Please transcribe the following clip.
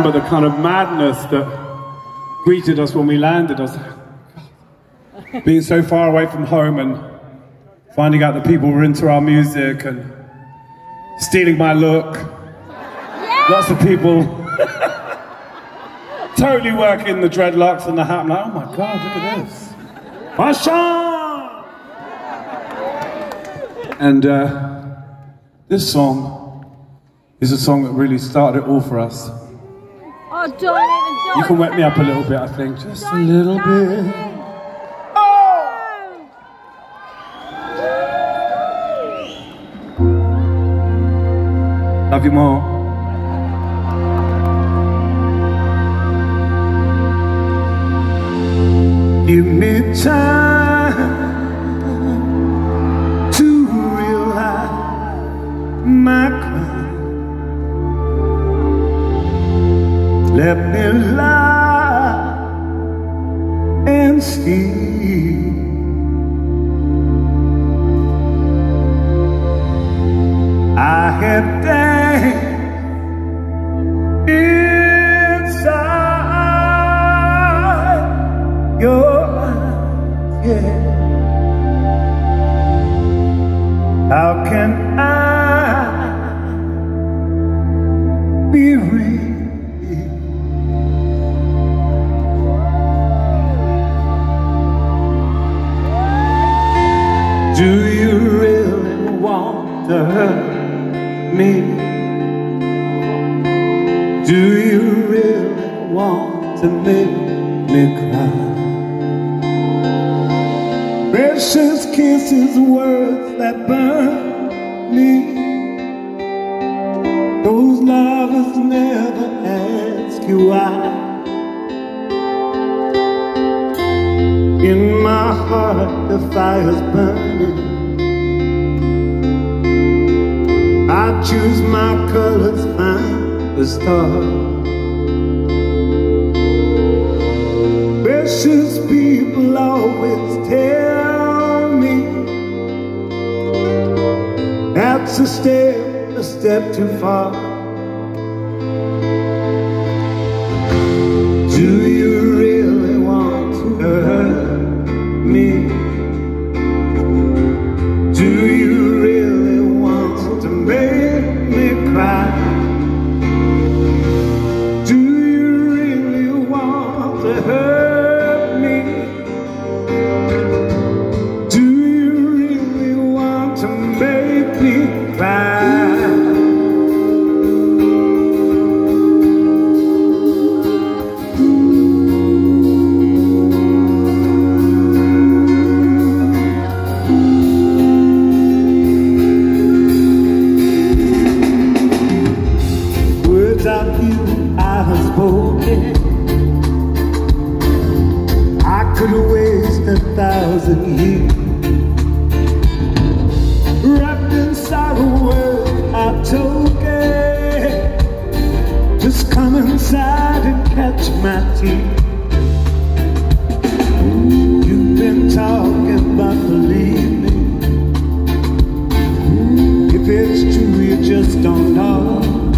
remember the kind of madness that greeted us when we landed. I was like, God. Being so far away from home and finding out that people were into our music and stealing my look. Yeah. Lots of people totally working the dreadlocks and the hat. I'm like, oh my God, look at this. Masha! And this song is a song that really started it all for us. Oh, don't. You can wet me up a little bit, I think. Just a little bit. Oh! Love you more. Give me time to realize my crime. Let me lie and see. I have danced inside your eyes, yeah. How can I be real? Do you really want to hurt me? Do you really want to make me cry? Precious kisses, words that burn me. Those lovers never ask you why. In my heart the fire's burning. I choose my colors, find the stars. Precious people always tell me that's a step too far. Do you really want to hurt me? Do you really want to make me cry? Do you really want to hurt me? Do you really want to make me cry? I could waste 1,000 years wrapped in sorrow, words I took it. Just come inside and catch my teeth. You've been talking, but believe me, if it's true, you just don't know.